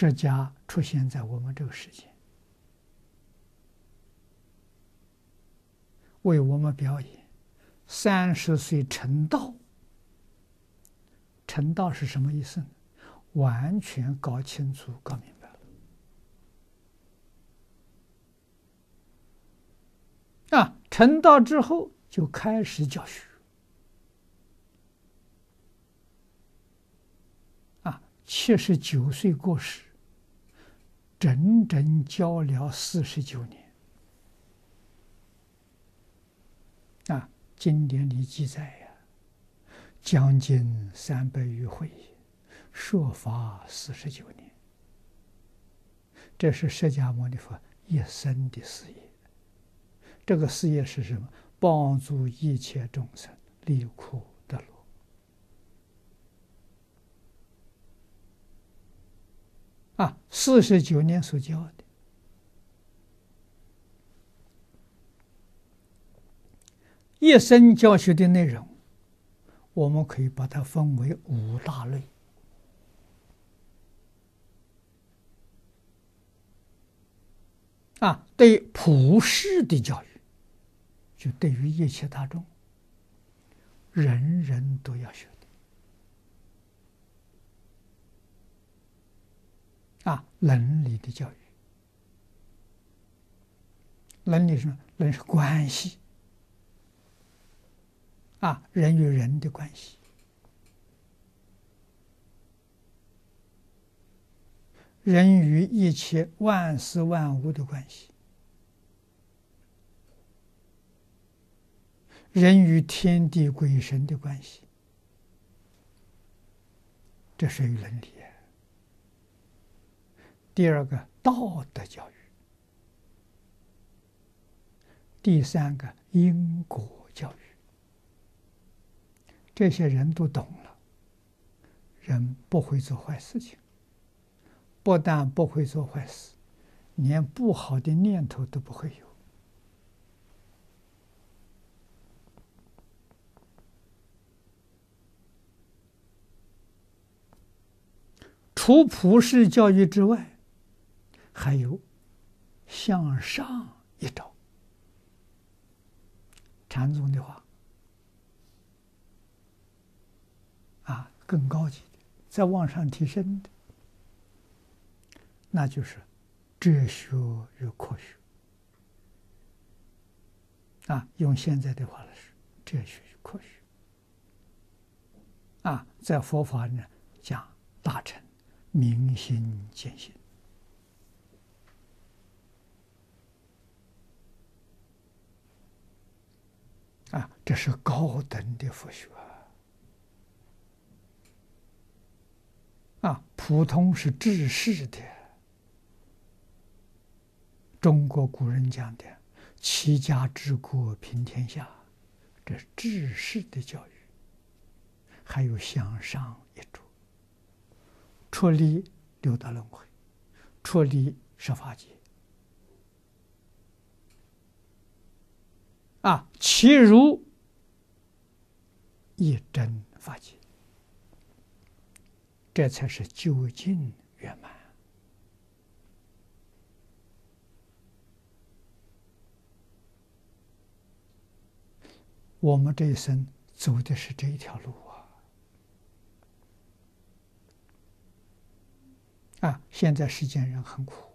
释迦出现在我们这个世界，为我们表演30岁成道。成道是什么意思呢？完全搞清楚、搞明白了。成道之后就开始教学。79岁过世，整整教了49年。经典里记载呀，将近300余会，说法49年。这是释迦牟尼佛一生的事业。这个事业是什么？帮助一切众生离苦得乐。49年所教的，一生教学的内容，我们可以把它分为5大类。对普世的教育，就对于一切大众，人人都要学的。伦理的教育，伦理是什么？伦是关系，人与人的关系，人与一切万事万物的关系，人与天地鬼神的关系，这属于伦理。第二个，道德教育；第三个，因果教育。这些人都懂了，人不会做坏事情，不但不会做坏事，连不好的念头都不会有。除普世教育之外，还有向上一招。禅宗的话，更高级的，再往上提升的，那就是哲学与科学。用现在的话来说，哲学与科学。在佛法呢讲大乘明心见性。这是高等的佛学。普通是治世的。中国古人讲的齐家治国平天下，这是治世的教育。还有向上一着，出离六道轮回，出离十法界。其如一真法界，这才是究竟圆满。我们这一生走的是这一条路现在世间人很苦，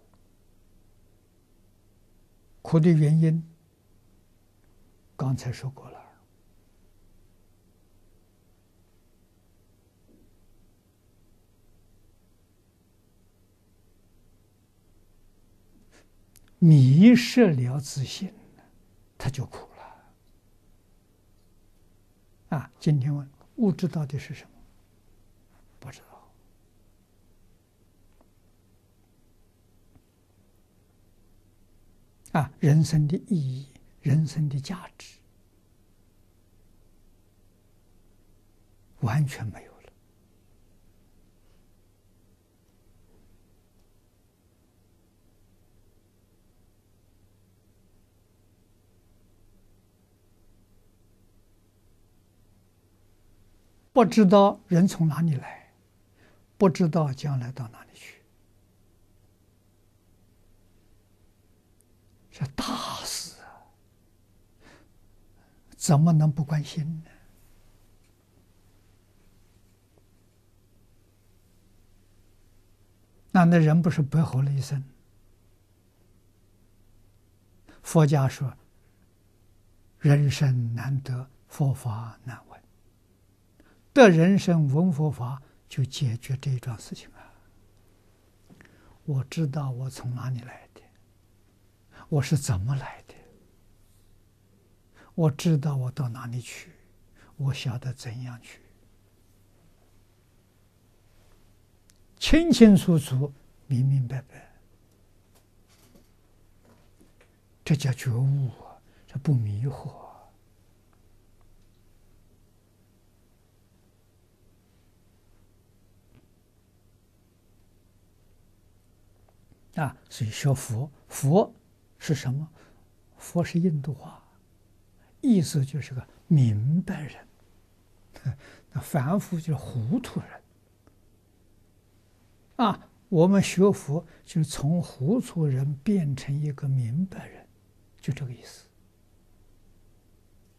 苦的原因刚才说过了。迷失了自信，他就苦了。今天问物质到底是什么？不知道。人生的意义，人生的价值，完全没有了。不知道人从哪里来，不知道将来到哪里去。 这大事啊，怎么能不关心呢？那人不是白活了一生？佛家说，人生难得，佛法难闻。得人生闻佛法，就解决这一桩事情啊！我知道我从哪里来的，我是怎么来的，我知道我到哪里去，我晓得怎样去，清清楚楚、明明白白，这叫觉悟啊！这不迷惑啊！所以学佛，佛是什么？佛是印度话，意思就是个明白人。那凡夫就是糊涂人啊！我们学佛就从糊涂人变成一个明白人，就这个意思。